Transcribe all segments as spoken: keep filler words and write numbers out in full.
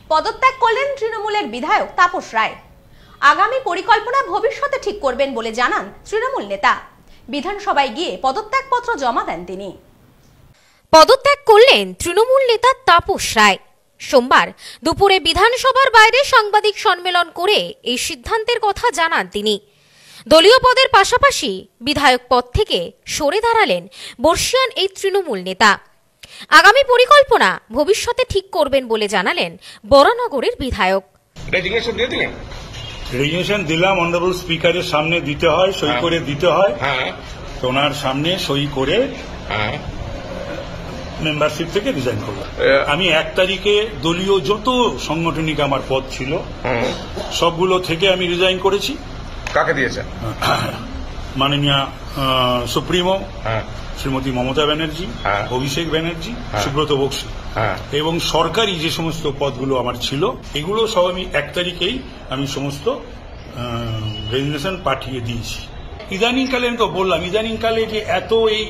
পদত্যাগ করলেন তৃণমূলের বিধায়ক তাপস রায়। আগামী পরিকল্পনা ভবিষ্যতে ঠিক করবেন বলে জানান তৃণমূল নেতা। বিধানসভায় গিয়ে পদত্যাগপত্র জমা দেন তিনি। পদত্যাগ করলেন তৃণমূল নেতা তাপস রায়। সোমবার দুপুরে বিধানসভার বাইরে সাংবাদিক সম্মেলন করে এই সিদ্ধান্তের কথা জানান তিনি। দলীয় পদের পাশাপাশি বিধায়ক পদ থেকে সরে দাঁড়ালেন বর্ষিয়ান এই তৃণমূল নেতা। আগামী পরিকল্পনা ভবিষ্যতে ঠিক করবেন বলে জানালেন বরানগরের বিধায়ক। রেজিগনেশন দিয়ে দিলেন? রেজিগনেশন দিলাম, অনারেবল স্পিকারের সামনে দিতে হয়, সই করে দিতে হয়। হ্যাঁ, ওনার সামনে সই করে হ্যাঁ মেম্বারশিপ থেকে রিজাইন করলাম। আমি এক তারিখে দলীয় যত সাংগঠনিক আমার পদ ছিল সবগুলো থেকে আমি রিজাইন করেছি। কাকে দিয়েছেন? মাননীয় সুপ্রিমো হ্যাঁ শ্রীমতী মমতা ব্যানার্জি, হ্যাঁ অভিষেক ব্যানার্জি, হ্যাঁ সুব্রত বক্সী, হ্যাঁ এবং সরকারি যে সমস্ত পদগুলো আমার ছিল এগুলো সব আমি এক তারিখেই আমি সমস্ত রেজিগনেশন পাঠিয়ে দিয়েছি। ইদানিংকালে আমি তো বললাম, ইদানিংকালে যে এত এই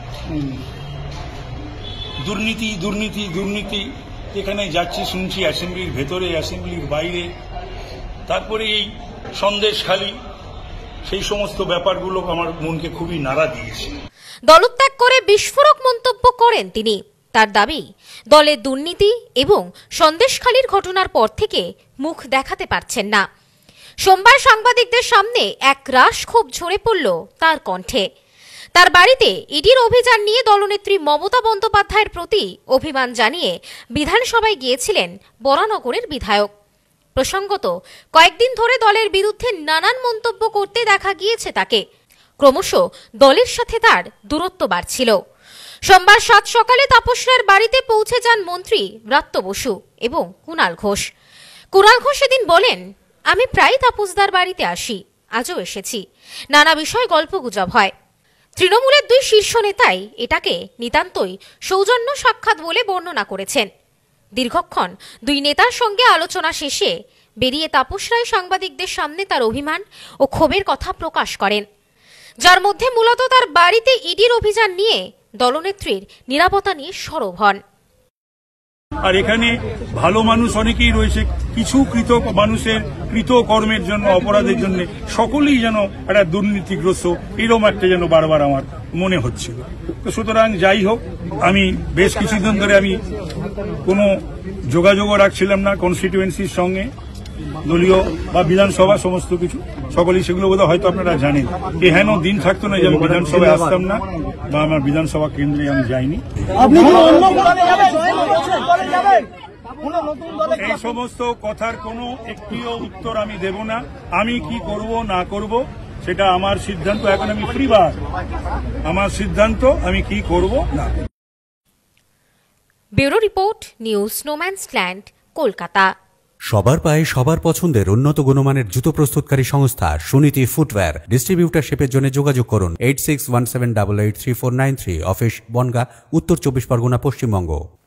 দুর্নীতি দুর্নীতি দুর্নীতি যেখানে যাচ্ছি শুনছি, অ্যাসেম্বলির ভেতরে, অ্যাসেম্বলির বাইরে, তারপরে এই সন্দেশখালি, সেই সমস্ত ব্যাপারগুলো আমার মনকে খুবই নাড়া দিয়েছে। দলত্যাগ করে বিস্ফোরক মন্তব্য করেন তিনি। তার দাবি, দলের দুর্নীতি এবং সন্দেশখালির ঘটনার পর থেকে মুখ দেখাতে পারছেন না। সোমবার সাংবাদিকদের সামনে এক রাশ ক্ষোভ ঝরে পড়ল তার কণ্ঠে। তার বাড়িতে ইডির অভিযান নিয়ে দলনেত্রী মমতা বন্দ্যোপাধ্যায়ের প্রতি অভিমান জানিয়ে বিধানসভায় গিয়েছিলেন বরানগরের বিধায়ক। প্রসঙ্গত, কয়েকদিন ধরে দলের বিরুদ্ধে নানান মন্তব্য করতে দেখা গিয়েছে তাকে। ক্রমশ দলের সাথে তার দূরত্ব বাড়ছিল। সোমবার সাত সকালে তাপস রায়ের বাড়িতে পৌঁছে যান মন্ত্রী ব্রাত্য বসু এবং কুণাল ঘোষ। কুণাল ঘোষ সেদিন বলেন, আমি প্রায় তাপসদার বাড়িতে আসি, আজও এসেছি। নানা বিষয় গল্পগুজব হয়। তৃণমূলের দুই শীর্ষ নেতাই এটাকে নিতান্তই সৌজন্য সাক্ষাৎ বলে বর্ণনা করেছেন। দীর্ঘক্ষণ দুই নেতার সঙ্গে আলোচনা শেষে বেরিয়ে তাপস রায় সাংবাদিকদের সামনে তার অভিমান ও ক্ষোভের কথা প্রকাশ করেন, যার মধ্যে মূলত তার বাড়িতে ইডির অভিযান নিয়ে দলনেত্রীর নিরাপত্তা নিয়ে সরব হন। আর এখানে ভালো মানুষ অনেকেই রয়েছে, কিছু কৃত মানুষের কৃত কর্মের জন্য, অপরাধের জন্য সকলেই যেন একটা দুর্নীতিগ্রস্ত, এরকম একটা যেন বারবার আমার মনে হচ্ছিল। তো সুতরাং যাই হোক, আমি বেশ কিছুদিন ধরে আমি কোনো যোগাযোগও রাখছিলাম না কনস্টিটিউয়েন্সির সঙ্গে, দলীয় বা বিধানসভা সমস্ত কিছু, সকলেই সেগুলো বোধহয় হয়তো আপনারা জানেন। এ হেন দিন থাকতো না যে আমি বিধানসভায় আসতাম না বা আমার বিধানসভা কেন্দ্রে আমি যাইনি। এই সমস্ত কথার কোনো একটিও উত্তর আমি দেব না। আমি কি করব না করব সেটা আমার সিদ্ধান্ত। এখন আমি ফ্রিবার, আমার সিদ্ধান্ত আমি কি করব না। Bureau report, news no man's land, Kolkata. সবার পায়ে সবার পছন্দের উন্নত গুণমানের জুতো প্রস্তুতকারী সংস্থা সুনীতি ফুটওয়্যার। ডিস্ট্রিবিউটারশিপের জন্য যোগাযোগ করুন eight six one seven double eight three four nine three. Office Bongaon, Uttar Chabbish Pargana, Paschimbanga.